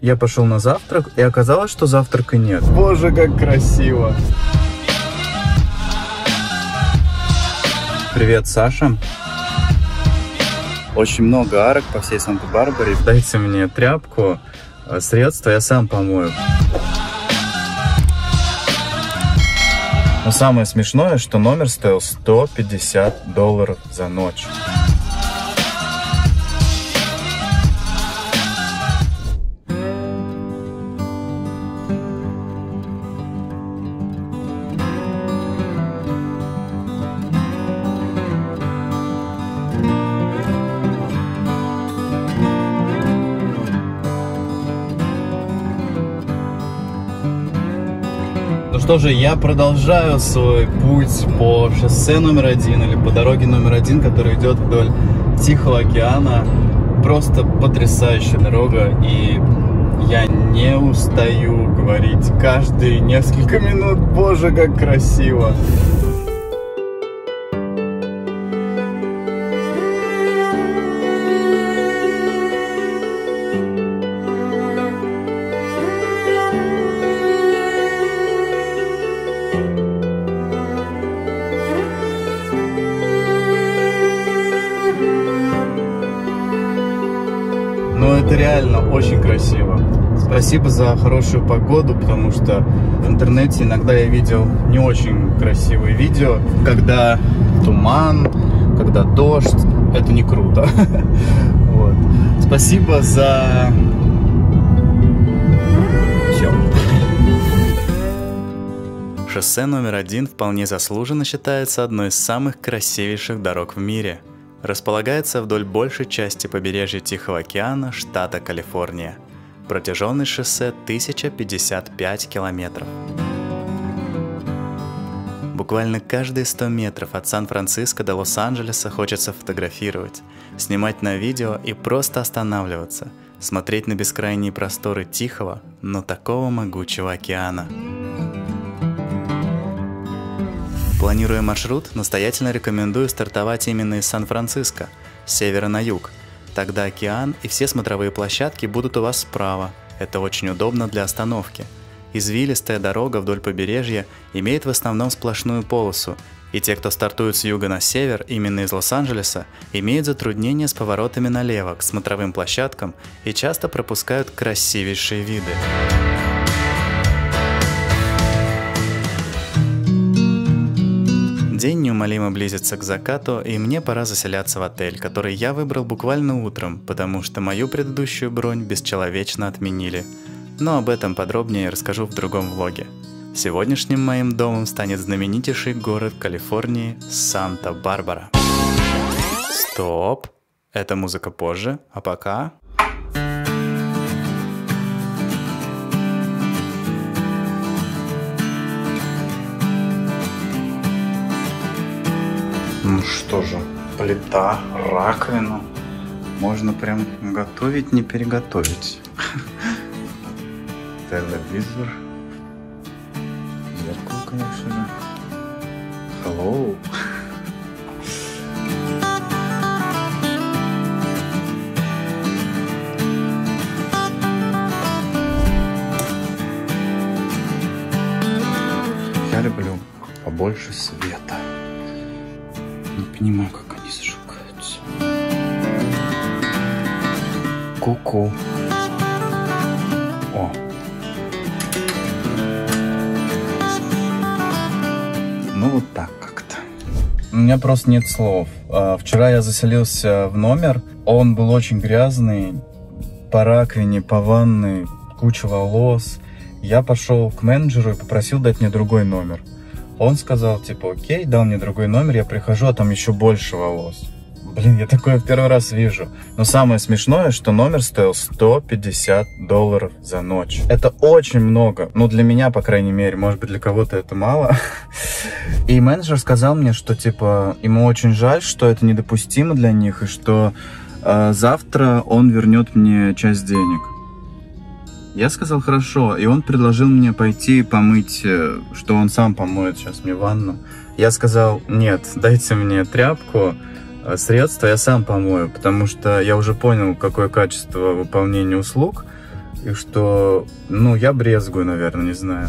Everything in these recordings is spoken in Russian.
Я пошел на завтрак, и оказалось, что завтрака нет. Боже, как красиво! Привет, Саша. Очень много арок по всей Санта-Барбаре. Дайте мне тряпку, средства, я сам помою. Но самое смешное, что номер стоил $150 за ночь. Ну что же, я продолжаю свой путь по шоссе номер 1 или по дороге номер 1, который идет вдоль Тихого океана. Просто потрясающая дорога, и я не устаю говорить каждые несколько минут. Боже, как красиво! Но это реально очень красиво. Спасибо за хорошую погоду, потому что в интернете иногда я видел не очень красивые видео, когда туман, когда дождь. Это не круто. Вот. Спасибо за все. Шоссе номер 1 вполне заслуженно считается одной из самых красивейших дорог в мире. Располагается вдоль большей части побережья Тихого океана, штата Калифорния. Протяженность шоссе 1055 километров. Буквально каждые 100 метров от Сан-Франциско до Лос-Анджелеса хочется фотографировать, снимать на видео и просто останавливаться, смотреть на бескрайние просторы тихого, но такого могучего океана. Планируя маршрут, настоятельно рекомендую стартовать именно из Сан-Франциско, с севера на юг. Тогда океан и все смотровые площадки будут у вас справа. Это очень удобно для остановки. Извилистая дорога вдоль побережья имеет в основном сплошную полосу, и те, кто стартует с юга на север, именно из Лос-Анджелеса, имеют затруднения с поворотами налево к смотровым площадкам и часто пропускают красивейшие виды. День неумолимо близится к закату, и мне пора заселяться в отель, который я выбрал буквально утром, потому что мою предыдущую бронь бесчеловечно отменили. Но об этом подробнее расскажу в другом влоге. Сегодняшним моим домом станет знаменитейший город Калифорнии Санта-Барбара. Стоп! Это музыка позже, а пока... Ну что же, плита, раковина. Можно прям готовить, не переготовить. Телевизор. Зеркало, конечно же. Hello. Я люблю побольше света. Не понимаю, как они зажигаются. Ку-ку. О. Ну вот так как-то. У меня просто нет слов. Вчера я заселился в номер. Он был очень грязный. По раковине, по ванной, куча волос. Я пошел к менеджеру и попросил дать мне другой номер. Он сказал, типа, окей, дал мне другой номер, я прихожу, а там еще больше волос. Блин, я такое в первый раз вижу. Но самое смешное, что номер стоил $150 за ночь. Это очень много. Ну, для меня, по крайней мере, может быть, для кого-то это мало. И менеджер сказал мне, что, типа, ему очень жаль, что это недопустимо для них, и что завтра он вернет мне часть денег. Я сказал хорошо, и он предложил мне пойти помыть, что он сам помоет сейчас мне ванну. Я сказал, нет, дайте мне тряпку, средства, я сам помою, потому что я уже понял, какое качество выполнения услуг. и что, ну, я брезгую, наверное, не знаю.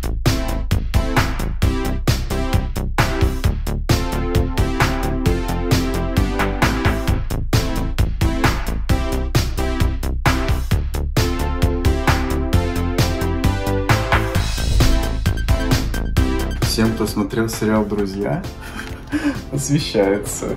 Всем, кто смотрел сериал «Друзья», освещается.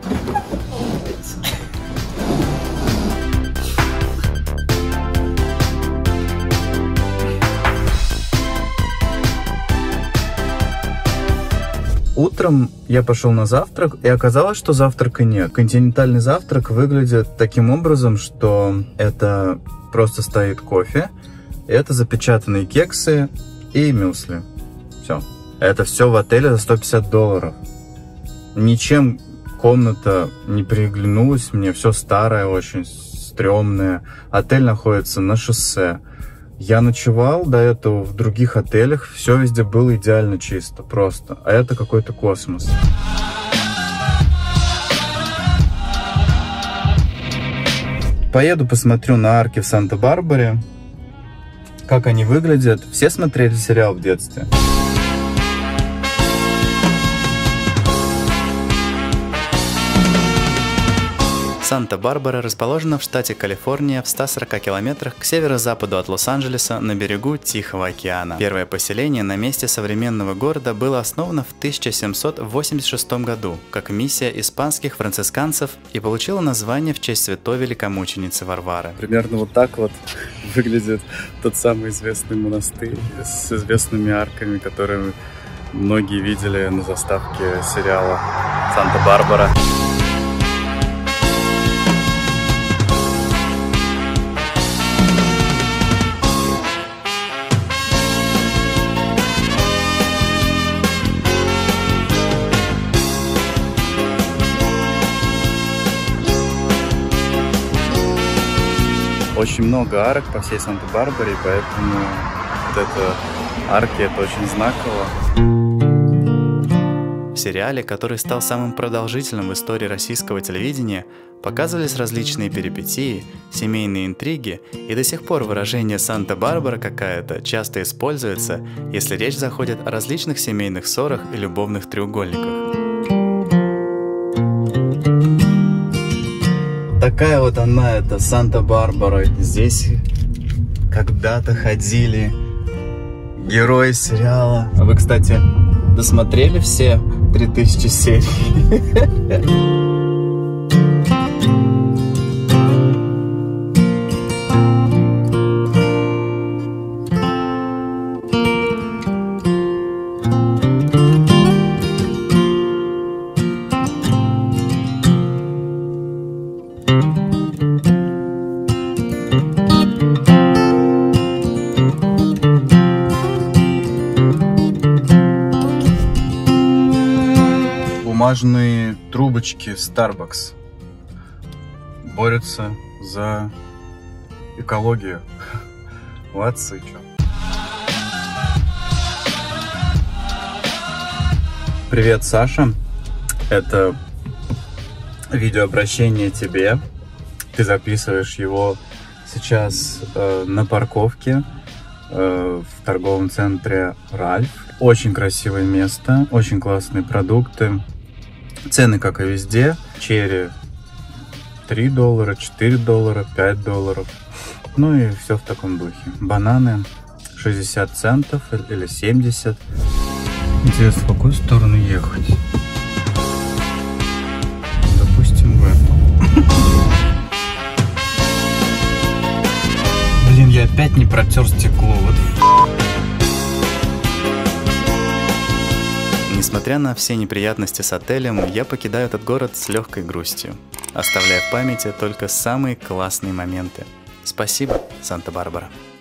Утром я пошел на завтрак, и оказалось, что завтрака нет. Континентальный завтрак выглядит таким образом, что это просто стоит кофе, это запечатанные кексы и мюсли. Все. Это все в отеле за $150. Ничем комната не приглянулась мне, все старое, очень стрёмное. Отель находится на шоссе. Я ночевал до этого в других отелях, все везде было идеально чисто, просто. А это какой-то космос. Поеду посмотрю на арки в Санта-Барбаре, как они выглядят. Все смотрели сериал в детстве? Санта-Барбара расположена в штате Калифорния в 140 километрах к северо-западу от Лос-Анджелеса на берегу Тихого океана. Первое поселение на месте современного города было основано в 1786 году как миссия испанских францисканцев и получило название в честь святой великомученицы Варвары. Примерно вот так вот выглядит тот самый известный монастырь с известными арками, которые многие видели на заставке сериала «Санта-Барбара». Очень много арок по всей Санта-Барбаре, поэтому вот это арки, это очень знаково. В сериале, который стал самым продолжительным в истории российского телевидения, показывались различные перипетии, семейные интриги, и до сих пор выражение «Санта-Барбара какая-то» часто используется, если речь заходит о различных семейных ссорах и любовных треугольниках. Такая вот она, это Санта-Барбара. Здесь когда-то ходили герои сериала. А вы, кстати, досмотрели все 3000 серий? Бумажные трубочки Starbucks борются за экологию. Молодцы, чё. Привет, Саша. Это видеообращение тебе. Ты записываешь его сейчас на парковке в торговом центре Ральф. Очень красивое место, очень классные продукты. Цены, как и везде. Черри $3, $4, $5. Ну и все в таком духе. Бананы 60 центов или 70. Интересно, в какую сторону ехать? Допустим, в эту. Блин, я опять не протер стекло. Вот. Несмотря на все неприятности с отелем, я покидаю этот город с легкой грустью, оставляя в памяти только самые классные моменты. Спасибо, Санта-Барбара.